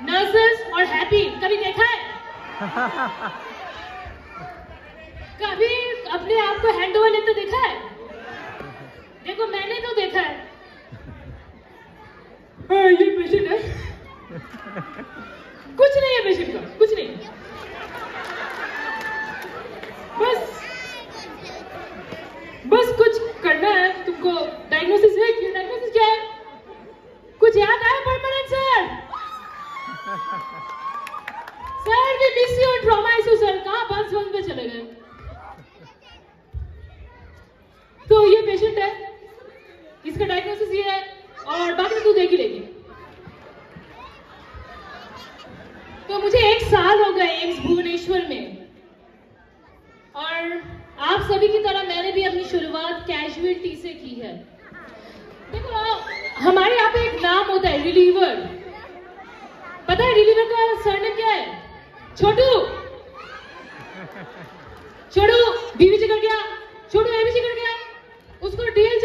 Nervous और happy कभी देखा है? कभी अपने आप को हैंड ओवर लेते देखा है? देखो मैंने तो देखा है। हाँ, ये पेशेंट है। कुछ नहीं है पेशेंट का, कुछ नहीं। बस कुछ करना है तुमको। डायग्नोसिस है क्या? डायग्नोसिस क्या है? कुछ याद आया permanent sir? Sir we miss you trauma ICU sir. कहाँ बंस पे चले गए? तो ये पेशेंट है, इसका डायग्नोसिस ये है और बाकी तू देख ही लेगी। तो मुझे 1 साल हो गए एम्स भुवनेश्वर में, और आप सभी की तरह मैंने भी अपनी शुरुआत कैजुअलिटी से की है। देखो हमारे यहाँ पे एक नाम होता है रिलीवर। पता है रिलीवर का सरनेम क्या है? छोटू। छोटू बीवी से कर गया, छोटू एबीसी कर गया, उसको डीएल